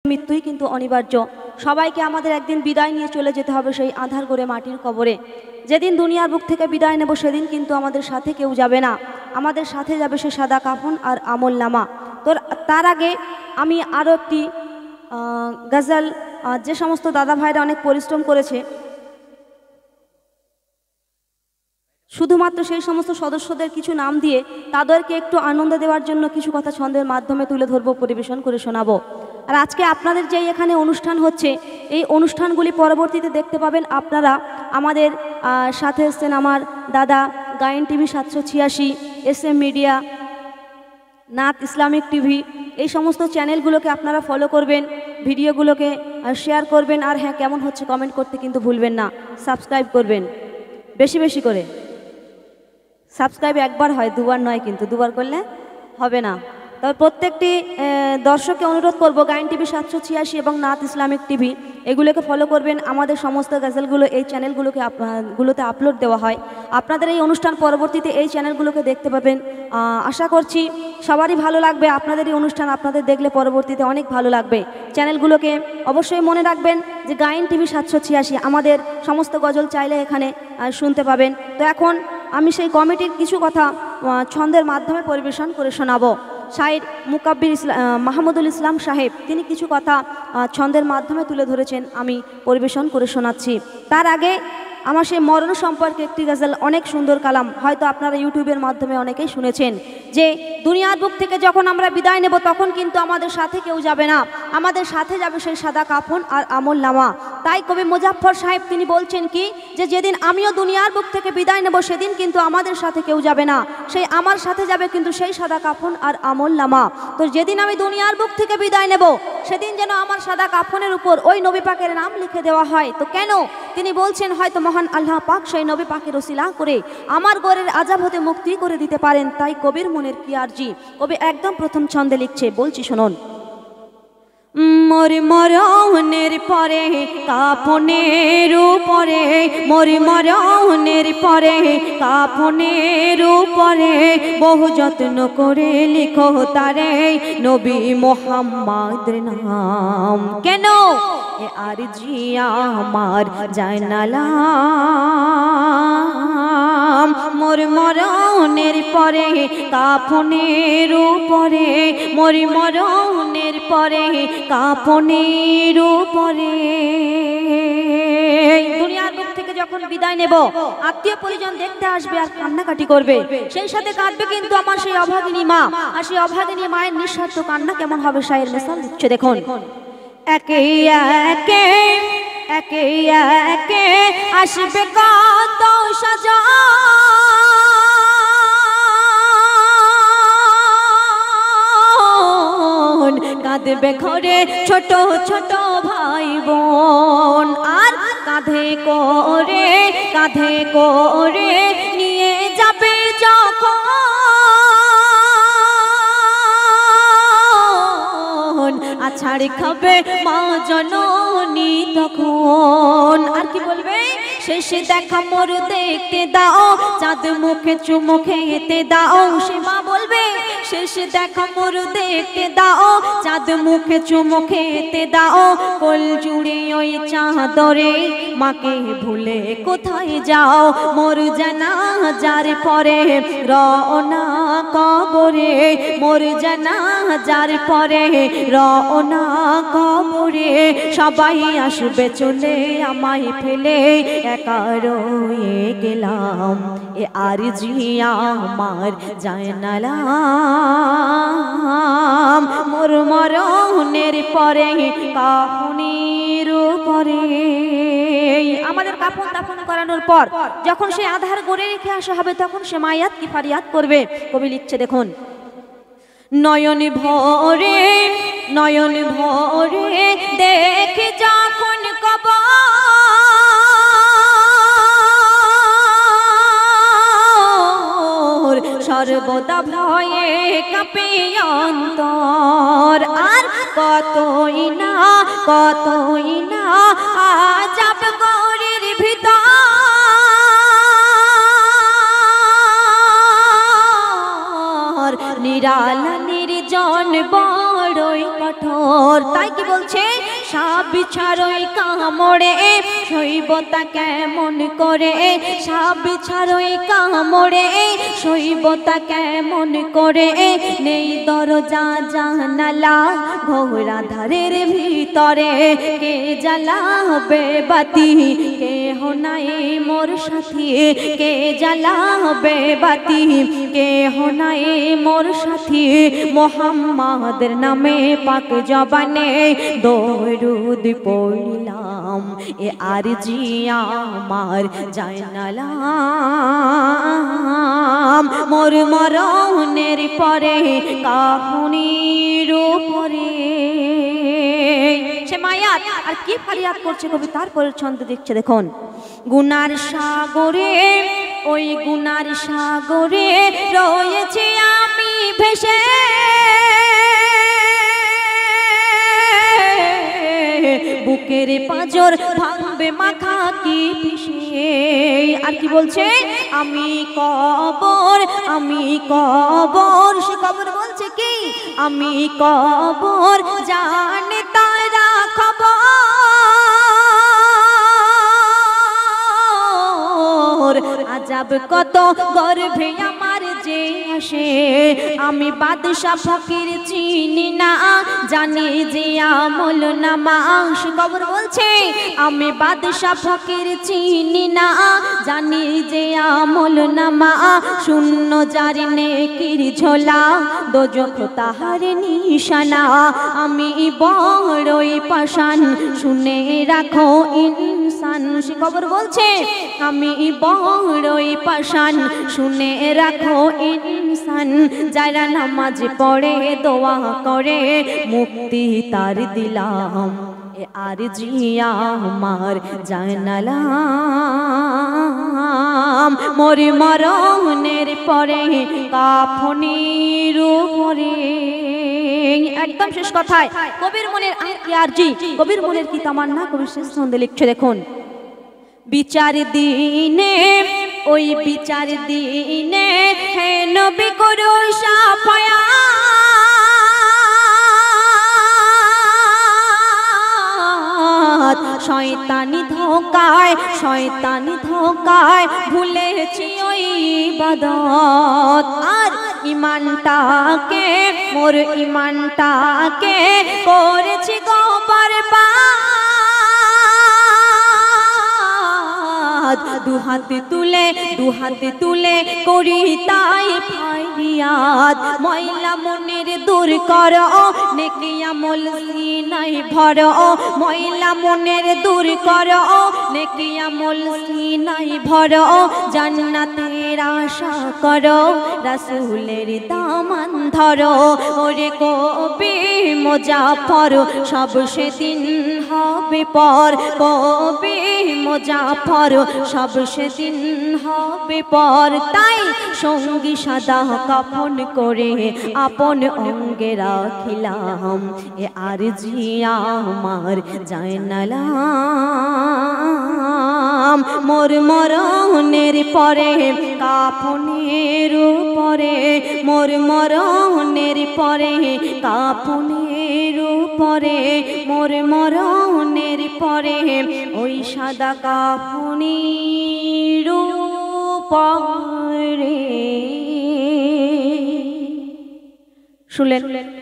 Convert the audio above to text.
মৃত্যুই কিন্তু অনিবার্য। সবাইকে আমাদের একদিন বিদায় নিয়ে চলে যেতে হবে সেই আঁধার করে মাটির কবরে। যেদিন দুনিয়ার বুক থেকে বিদায় নেব সেদিন কিন্তু আমাদের সাথে কেউ যাবে না, আমাদের সাথে যাবে সে সাদা কাফন আর আমলনামা। তো তার আগে আমি আরও একটি গজল, যে সমস্ত দাদা ভাইরা অনেক পরিশ্রম করেছে, শুধুমাত্র সেই সমস্ত সদস্যদের কিছু নাম দিয়ে তাদেরকে একটু আনন্দ দেওয়ার জন্য কিছু কথা ছন্দের মাধ্যমে তুলে ধরবো, পরিবেশন করে শোনাবো। আর আজকে আপনাদের যে এখানে অনুষ্ঠান হচ্ছে, এই অনুষ্ঠানগুলি পরবর্তীতে দেখতে পাবেন আপনারা। আমাদের সাথে এসছেন আমার দাদা Gayen TV 786, SM media, Nath Islamic TV, এই সমস্ত চ্যানেলগুলোকে আপনারা ফলো করবেন, ভিডিওগুলোকে শেয়ার করবেন। আর হ্যাঁ, কেমন হচ্ছে কমেন্ট করতে কিন্তু ভুলবেন না। সাবস্ক্রাইব করবেন বেশি বেশি করে। সাবস্ক্রাইব একবার হয়, দুবার নয়, কিন্তু দুবার করলে হবে না। তবে প্রত্যেকটি দর্শককে অনুরোধ করব, গায়েন টিভি 786 এবং নাথ ইসলামিক টিভি এগুলোকে ফলো করবেন। আমাদের সমস্ত গজলগুলো এই চ্যানেলগুলোতে আপলোড দেওয়া হয়। আপনাদের এই অনুষ্ঠান পরবর্তীতে এই চ্যানেলগুলোকে দেখতে পাবেন। আশা করছি সবারই ভালো লাগবে। আপনাদের এই অনুষ্ঠান আপনাদের দেখলে পরবর্তীতে অনেক ভালো লাগবে। চ্যানেলগুলোকে অবশ্যই মনে রাখবেন যে গায়েন টিভি 786, আমাদের সমস্ত গজল চাইলে এখানে শুনতে পাবেন। তো এখন আমি সেই কমিটির কিছু কথা ছন্দের মাধ্যমে পরিবেশন করে শোনাবো। শায়ের মুকাব্বির মাহমুদুল ইসলাম সাহেব তিনি কিছু কথা ছন্দের মাধ্যমে তুলে ধরেছেন, আমি পরিবেশন করে শোনাচ্ছি। তার আগে আমার সেই মরণ সম্পর্কে একটি গজল, অনেক সুন্দর কালাম, হয়তো আপনারা ইউটিউবের মাধ্যমে অনেকেই শুনেছেন, যে দুনিয়ার বুক থেকে যখন আমরা বিদায় নেব তখন কিন্তু আমাদের সাথে কেউ যাবে না, আমাদের সাথে যাবে সেই সাদা কাফন আর আমলনামা। তাই কবি মুজাফফর সাহেব তিনি বলছেন কি, যে যেদিন আমিও দুনিয়ার বুক থেকে বিদায় নেব সেদিন কিন্তু আমাদের সাথে কেউ যাবে না, সেই আমার সাথে যাবে কিন্তু সেই সাদা কাফন আর আমলনামা। তো যেদিন আমি দুনিয়ার বুক থেকে বিদায় নেব সেদিন যেন আমার সাদা কাফনের উপর ওই নবী পাকের নাম লিখে দেওয়া হয়। তো কেন? তিনি বলছেন হয়তো মহান আল্লাহ পাক সেই নবী পাকের ওসিলা করে আমার ঘরের আযাব হতে মুক্তি করে দিতে পারেন। তাই কবির মনের কি আরজি, কবি একদম প্রথম ছন্দে লিখছে, বলছি শুনুন। মোর মরণের পরে কাফনের উপরে, মোর মরণের পরে কাফনের উপরে বহু যত্ন করে লিখো তারে নবী মুহাম্মদের নাম। কেন? এ আরজি আমার জানালাম, মোর মরণের পরে কাফনের উপরে, মোর মরণের পরে কাফনের উপরে। দুনিয়ার বুক থেকে যখন বিদায় নেব আত্মীয় পরিজন দেখতে আসবে আর কান্নাকাটি করবে, সেই সাথে কাঁদবে কিন্তু আমার সেই অভাগিনী মা। আর সেই অভাগিনী মায়ের নিঃস্বার্থ কান্না কেমন হবে শায়ের মিসাল দিচ্ছে দেখুন। একে একে একে একে আসবে কত সাজা, কাঁদবে ঘরে ছোট ছোট ভাই বোন, আর কাঁধে করে নিয়ে যাবে যখন আছাড় খাবে মা জননী তখন। আর কি বলবে? শেষে দেখা মোর দেখতে দাও, চাঁদ মুখে চুমু খেতে দাও। সে মা বলবে শেষে দেখা মোর দেখতে দাও, চাঁদ মুখে চুমু খেতে দাও। কোল জুড়ে ওই চাঁদরে মাকে ভুলে কোথায় যাও, মোর জানাজার পরে রওনা কবরে, মোর জানাজার পরে রওনা কবরে। সবাই আসবে চলে আমায় ফেলে, একা রয়ে গেলাম এ আরজি আমার জানালাম, মোর মরণের পরে কাফনের উপরে। আমাদের কাফন দাফন করানোর পর যখন সে আধার গড়ে রেখে আসা হবে তখন সে মায়াত কি ফারিয়াদ করবে। কবি লিখছে দেখুন। নয়ন ভরে দেখে যখন কবর, সর্বদা ভয়ে কাঁপে অন্তর। আর কতই না আযাব গরের ভিতর, নিরালা নির্জন বড়ই কঠোর। পাথর। তাই কি বলছে, সাপ বিছারই কামড়ে শৈবতা কেমন করে, সাপ বিছারই কামড়ে শৈবতা কেমন করে, নেই দরজা জানালা ঘোর আঁধারের ভিতরে, কে জ্বালাবে বাতি কেহ নাই মোর সাথী, কে জ্বালাবে বাতি কেহ নাই মোর সাথী, মোহাম্মদের নামে পাক জবানে দরুদ পড়িলাম, এ আরজি আমার জানালাম, মোর মরণের পরে কাফনের উপরে। সে মায়াত আর কি ফারিয়াদ করছে কবি, তারপরে ছন্দ দিচ্ছে দেখুন, গুনার সাগরে ওই গুনার সাগরে রয়েছে আমি ভেসে, বুকের পাঁজর ভাঙবে মাথা কি পিষে। আর কি বলছে, আমি কবর সে কবর বলছে কি, আমি কবর জানে তারা খবর, আজাব কত গর্ভে আমার যে আসে, আমি বাদশা ফকির চিনি না জানি যে আমল নামা। সে কবর বলছে, আমি বাদশা ফকির চিনি না জানি যে আমল নামা, শূন্য যার নেকির ঝোলা দোজখ তাহার নিশানা, আমি বড়ই পাষাণ শুনে রাখো ইনসান। সে কবর বলছে, আমি বড়ই পাষাণ শুনে রাখো ইনসান, যারা নামাজ পড়ে দোয়া করে মুক্তি তার দিলাম, এ আরজি আমার জানালাম, মোর মরণের পরে কাফনের উপরে। একদম শেষ কথায় কবির মনের আরজি, কবির মনের কি তামান্না, কবির শেষ ছন্দে লিখছে দেখুন, বিচার দিনে ওই বিচার দিনে হে নবী করো শাফায়াত, শয়তানি ধোকায় ভুলেছি ওই ইবাদত, আর ইমানটাকে মোর ইমানটাকে করেছি গো বরবাদ, দুহাতে তুলে করি তাই ফারিয়াদ, ময়লা মনের দূর করো নেকি আমল সিনাই ভরো, ময়লা মনের দূর করো নেকি আমল সিনাই ভরো, জান্নাতের আশা করো রাসূলের দামান ধরো, ওরে কবি মুজাফফর সব সেদিন হবে পর, কবি মুজাফফর সব সেদিন হবে পর, তাই সঙ্গী সাদা কাফন করে আপন অঙ্গে রাখিলাম, এ আরজি আমার জানালাম, মোর মরণের পরে কাফনের উপরে, মোর মরণের পরে কাফনের উপরে, মোর মরণের পরে ওই সাদা কাফনের উপরে। শুনলেন